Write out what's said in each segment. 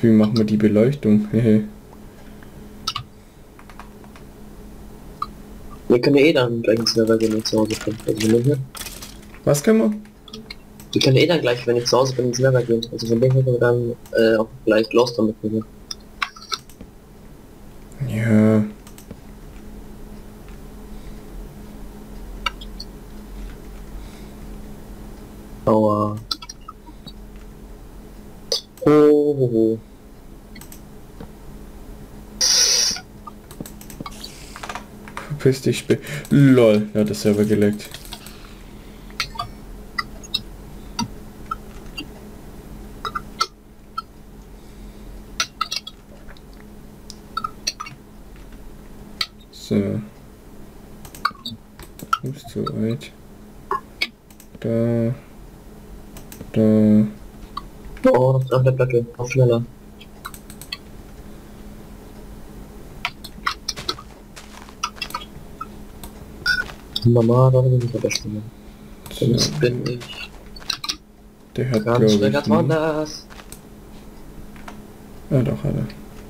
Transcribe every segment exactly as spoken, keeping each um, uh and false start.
Jetzt, wie machen wir die Beleuchtung? Hehe. Wir können ja eh dann gleich ins Server gehen, wenn ich zu Hause bin. Also von dem her. Was können wir? Wir können eh dann gleich, wenn ich zu Hause bin, ins Server gehen. Also von dem her können wir dann äh, auch gleich Lost damit nehmen. Ja. Aua. Oh, oh, oh. Verpiss dich, Sp Lol, ja, das Server geleckt. So. Ist zu weit. Da. Da. Oh, noch auf der Platte. Auf schneller. Mama, da bin ich aber schneller. Sonst So. bin ich Der hat, ganz glaube schnell ich, ganz ne? anders. Ah, doch, hat er.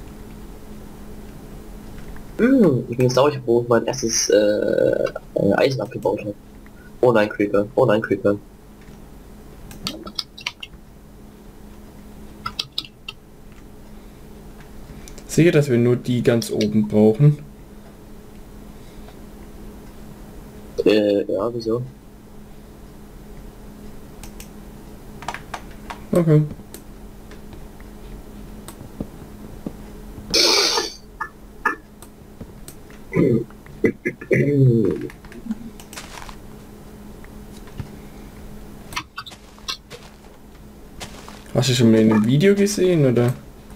Hm, ich bin jetzt traurig, wo ich mein erstes äh, äh, Eisen abgebaut habe. Oh nein, Creeper. Oh nein, Creeper. Sicher, dass wir nur die ganz oben brauchen. Äh, ja, wieso? Okay. Hast du schon mal in einem Video gesehen, oder?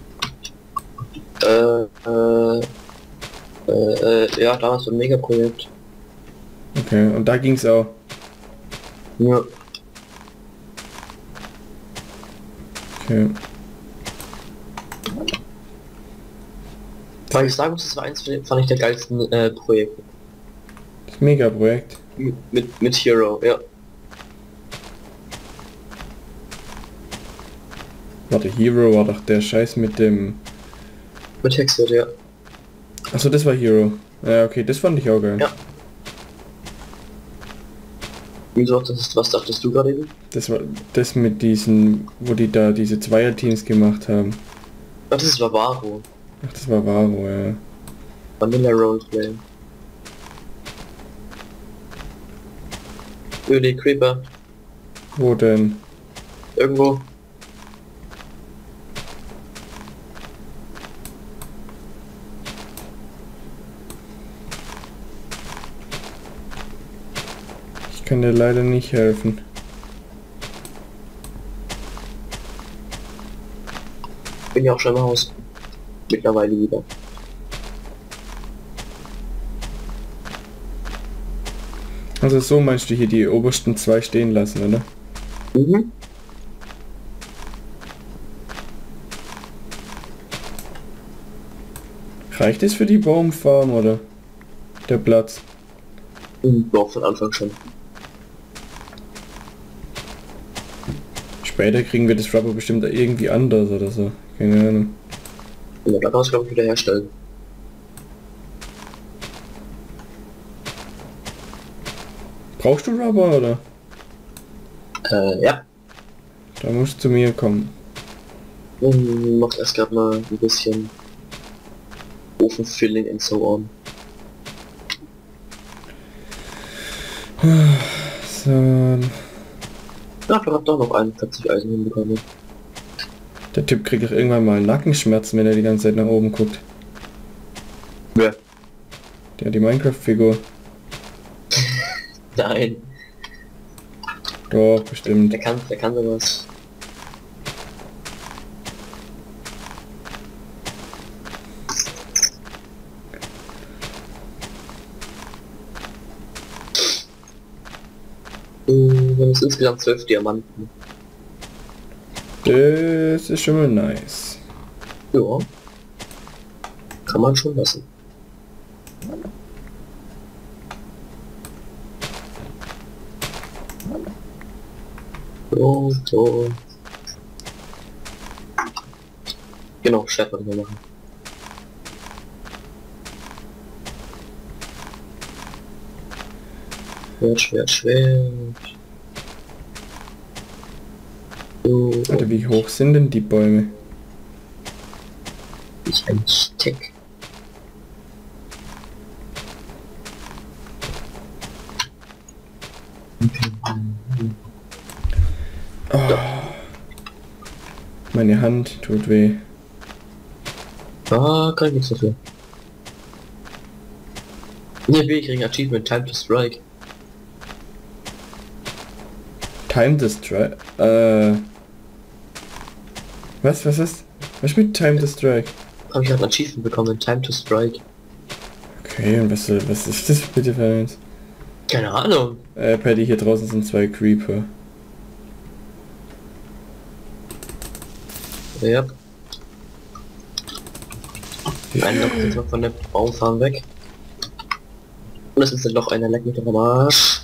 Äh, äh, äh, äh, ja, damals so ein Megaprojekt. Okay, und da ging's auch. Ja. Okay. Weil ich sagen muss, das war eins, fand ich der geilsten äh, Projekte. Das Megaprojekt. Mit, mit, mit Hero, ja. Warte, Hero war doch der Scheiß mit dem... Mit Hexet, ja. Achso, das war Hero. Ja, okay, das fand ich auch geil. Ja. Wieso, das ist, was dachtest du gerade eben? Das war das mit diesen, wo die da diese Zweierteams gemacht haben. Ach, das war Varo. Ach, das war Varo, ja. Vanilla Roleplay. Öli, Creeper. Wo denn? Irgendwo. Ich kann dir leider nicht helfen. Bin ja auch schon im Haus. Mittlerweile wieder. Also so meinst du hier die obersten zwei stehen lassen, oder? Mhm. Reicht es für die Baumfarm, oder? Der Platz? Mhm. Doch, von Anfang schon. Später kriegen wir das Rubber bestimmt irgendwie anders oder so. Keine Ahnung. Und dann kann man es, glaube ich, wieder herstellen. Brauchst du Rubber, oder? Äh, ja. Da musst du zu mir kommen. Und noch erst gerade mal ein bisschen Ofenfilling and so on. So. Ja, ich hab doch noch einundvierzig Eisen hinbekommen. Der Typ kriegt doch irgendwann mal Nackenschmerzen, wenn er die ganze Zeit nach oben guckt. Wer? Der die Minecraft-Figur. Nein, Doch, bestimmt. der kann, der kann sowas. Wir haben jetzt insgesamt zwölf Diamanten. Das ist schon mal nice. Ja. Kann man schon lassen. So, so. Genau, Chef wollte ich machen. Schwert, Schwert, Schwert. So, Alter, wie hoch sind denn die Bäume? ich ein Steck. Oh. Meine Hand tut weh. Ah, kann ich nichts dafür. Ne, wir kriegen Achievement Time to Strike. Time to Strike? Äh... Was, was ist? Was mit Time to Strike? Habe ich halt ein Achievement bekommen, Time to Strike. Okay, und was, was ist das bitte für eins? Keine Ahnung. Äh, Paddy, hier draußen sind zwei Creeper. Ja. Die einen noch jetzt mal von der Baumfarm weg. Und es ist noch einer, leck mich doch am Arsch.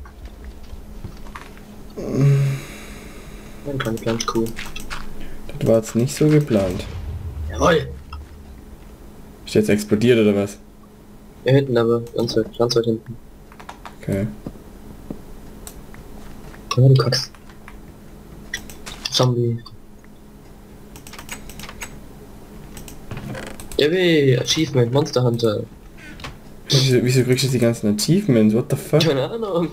Ein kleiner Planschkuh. Das war jetzt nicht so geplant. Jawohl! Ist jetzt explodiert oder was? Ja, hinten aber, ganz weit, ganz weit hinten. Okay. Oh, du kackst. Zombie. Jawohl, Achievement, Monster Hunter. Wieso, wieso kriegst du die ganzen Achievements? What the fuck? Keine Ahnung.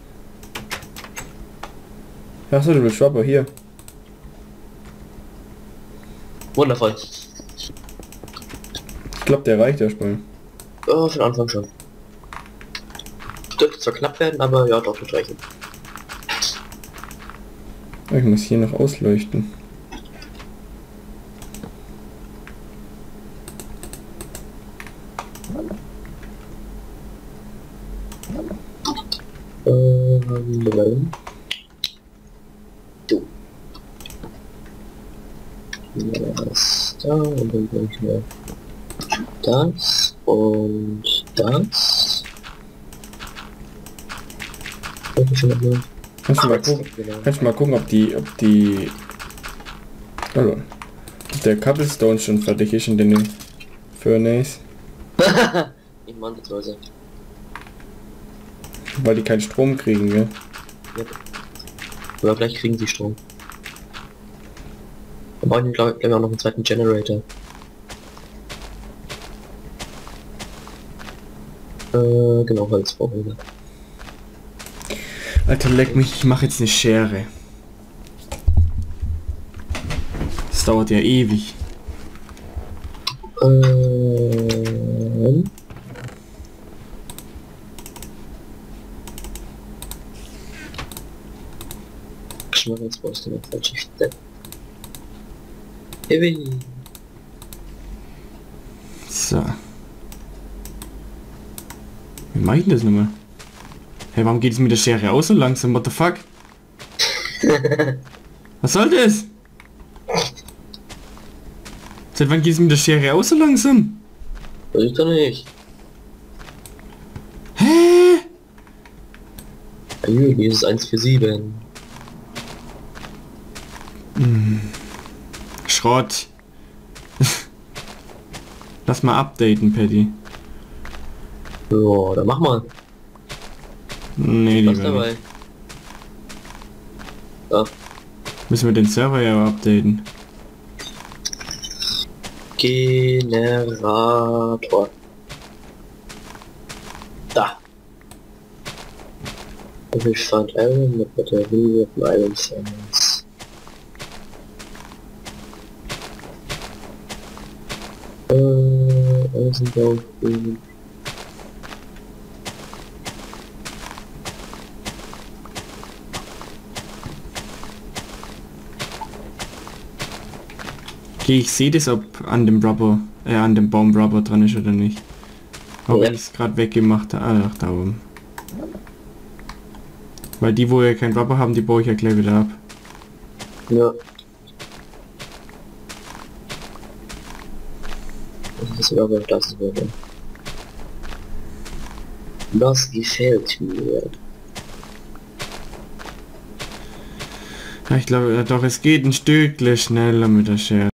Achso, du willst Rubber, hier. Wundervoll. Ich glaube, der reicht erstmal. Oh, für den Anfang schon. Dürfte zwar knapp werden, aber ja, doch, wird reichen. Oh, ich muss hier noch ausleuchten. Ähm, du. Das da und dann bringe ich mir das und das. Kannst du mal gucken, kannst du mal gucken, ob die, ob die, also, ob der Cobblestone schon fertig ist in den Furnace, Ich meine das Leute. weil die keinen Strom kriegen, gell? Ja. Aber gleich kriegen sie Strom. Wir brauchen glaube ich auch noch einen zweiten Generator. Äh, genau, Holz brauchen wir. Alter, leck mich, ich mache jetzt eine Schere. Das dauert ja ewig. Ähm... Schmal, jetzt brauchst du noch falsche Stelle. Heavy. So. Wie mach ich denn das nochmal? Hey, warum geht es mit der Schere aus so langsam? What the fuck? Was soll das? Seit wann geht es mit der Schere aus so langsam? Weiß ich doch nicht. Hä? Ayü, hier ist es eins vier sieben. Hm. Schrott. Lass mal updaten, Paddy. Ja, dann mach mal. Nee, Was lieber dabei? nicht. Ja. Müssen wir den Server ja updaten. Generator. Da. Ich fand Iron mit Batterie auf Iron Sands. Äh, Eisenbau. Okay, ich sehe das, ob an dem Rubber, äh, an dem Baum Rubber dran ist oder nicht. Aber Ja. ich es gerade weggemacht habe. Ach, da oben. Weil die, wo ja kein Rubber haben, die baue ich ja gleich wieder ab. Ja. Das ist aber das würde. Das gefällt mir. Ja, ich glaube, doch, es geht ein Stückchen schneller mit der Schere.